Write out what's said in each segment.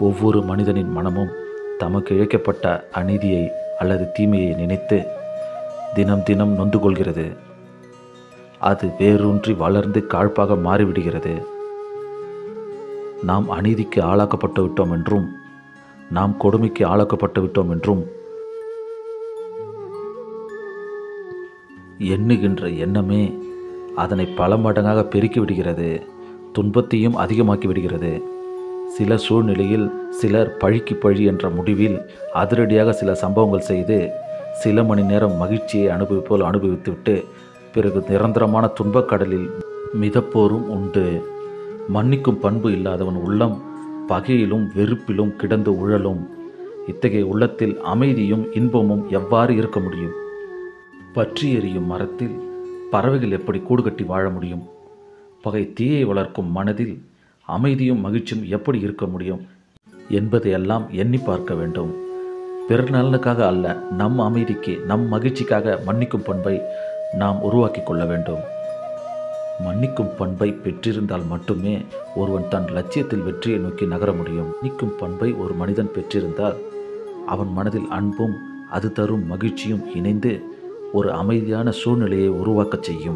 ஒவ்வொரு மனிதனின் மனமும் தமக்கு இழைக்கப்பட்ட அநீதியை அல்லது தீமையை நினைத்து தினம் தினம் நொந்து கொள்கிறது. அது வேரூன்றி வளர்ந்து காழ்ப்பாக மாறிவிடுகிறது. நாம் அநீதிக்கு ஆளாக்கப்பட்டு விட்டோம் என்றும் நாம் கொடுமைக்கு ஆளாக்கப்பட்டு விட்டோம் என்றும் எண்ணுகின்ற எண்ணமே அதனை பல மடங்காக பெருக்கி விடுகிறது, துன்பத்தையும் அதிகமாக்கி விடுகிறது. சில சூழ்நிலையில் சிலர் பழிக்கு பழி என்ற முடிவில் அதிரடியாக சில சம்பவங்கள் செய்து சில மணி நேரம் மகிழ்ச்சியை அனுபவிப்போல் அனுபவித்துவிட்டு பிறகு நிரந்தரமான துன்பக்கடலில் மிதப்போரும் உண்டு. மன்னிக்கும் பண்பு இல்லாதவன் உள்ளம் பகையிலும் வெறுப்பிலும் கிடந்து உழலும். இத்தகைய உள்ளத்தில் அமைதியும் இன்பமும் எவ்வாறு இருக்க முடியும்? பற்றி எரியும் மரத்தில் பறவைகள் எப்படி கூடு கட்டி வாழ முடியும்? பகை தீயை வளர்க்கும் மனதில் அமைதியும் மகிழ்ச்சியும் எப்படி இருக்க முடியும் என்பதையெல்லாம் எண்ணி பார்க்க வேண்டும். பிறர் நலனுக்காக அல்ல, நம் அமைதிக்கு நம் மகிழ்ச்சிக்காக மன்னிக்கும் பண்பை நாம் உருவாக்கி கொள்ள வேண்டும். மன்னிக்கும் பண்பை பெற்றிருந்தால் மட்டுமே ஒருவன் தன் லட்சியத்தில் வெற்றியை நோக்கி நகர முடியும். மன்னிக்கும் பண்பை ஒரு மனிதன் பெற்றிருந்தால் அவன் மனதில் அன்பும் அது தரும் மகிழ்ச்சியும் இணைந்து ஒரு அமைதியான சூழ்நிலையை உருவாக்கச் செய்யும்.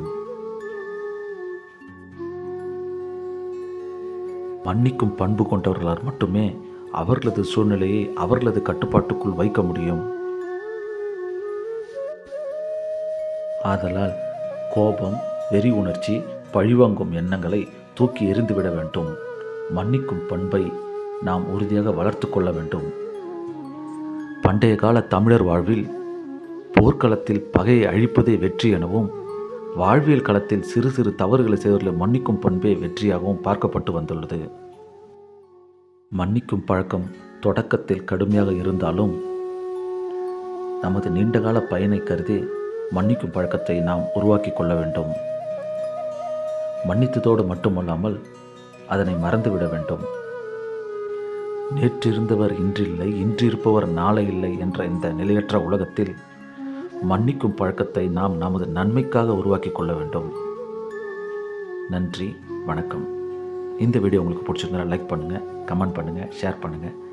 மன்னிக்கும் பண்பு கொண்டவர்களால் மட்டுமே அவர்களது சூழ்நிலையை அவர்களது கட்டுப்பாட்டுக்குள் வைக்க முடியும். ஆதலால் கோபம், வெறி உணர்ச்சி, பழிவாங்கும் எண்ணங்களை தூக்கி எறிந்துவிட வேண்டும். மன்னிக்கும் பண்பை நாம் உறுதியாக வளர்த்து கொள்ள வேண்டும். பண்டைய கால தமிழர் வாழ்வில் போர்க்களத்தில் பகையை அழிப்பதே வெற்றி எனவும், வாழ்வியல் களத்தில் சிறு சிறு தவறுகளை செய்வர்களை மன்னிக்கும் பண்பே வெற்றியாகவும் பார்க்கப்பட்டு வந்துள்ளது. மன்னிக்கும் பழக்கம் தொடக்கத்தில் கடுமையாக இருந்தாலும் நமது நீண்டகால பயனை கருதி மன்னிக்கும் பழக்கத்தை நாம் உருவாக்கி கொள்ள வேண்டும். மன்னித்ததோடு மட்டுமல்லாமல் அதனை மறந்துவிட வேண்டும். நேற்றிருந்தவர் இன்றில்லை, இன்றிருப்பவர் நாளை இல்லை என்ற இந்த நிலையற்ற உலகத்தில் மன்னிக்கும் பழக்கத்தை நாம் நமது நன்மைக்காக உருவாக்கி கொள்ள வேண்டும். நன்றி, வணக்கம். இந்த வீடியோ உங்களுக்கு பிடிச்சிருந்தா லைக் பண்ணுங்கள், கமெண்ட் பண்ணுங்கள், ஷேர் பண்ணுங்கள்.